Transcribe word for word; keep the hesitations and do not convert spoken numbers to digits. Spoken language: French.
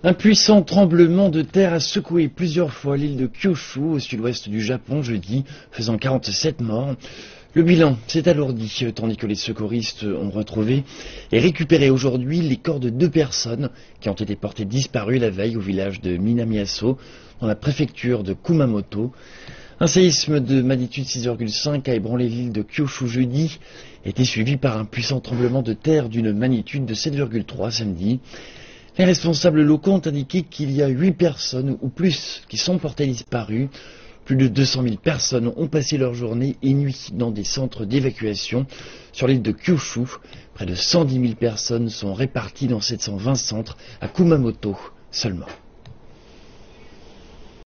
Un puissant tremblement de terre a secoué plusieurs fois l'île de Kyushu au sud-ouest du Japon jeudi, faisant quarante-sept morts. Le bilan s'est alourdi, tandis que les secouristes ont retrouvé et récupéré aujourd'hui les corps de deux personnes qui ont été portées disparues la veille au village de Minamiaso, dans la préfecture de Kumamoto. Un séisme de magnitude six virgule cinq a ébranlé l'île de Kyushu jeudi, été suivi par un puissant tremblement de terre d'une magnitude de sept virgule trois samedi. Les responsables locaux ont indiqué qu'il y a huit personnes ou plus qui sont portées disparues. Plus de deux cent mille personnes ont passé leur journée et nuit dans des centres d'évacuation sur l'île de Kyushu. Près de cent dix mille personnes sont réparties dans sept cent vingt centres à Kumamoto seulement.